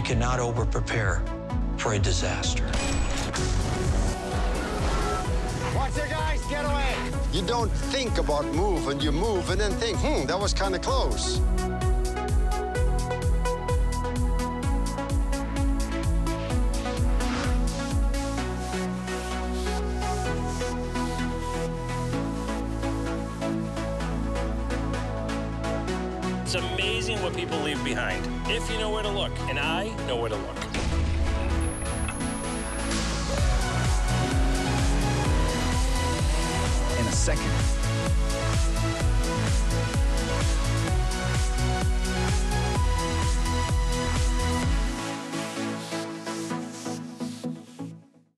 cannot over-prepare for a disaster. Watch your guys, get away! You don't think about moving, you move and then think, that was kind of close. It's amazing what people leave behind, if you know where to look, and I know where to look. In a second,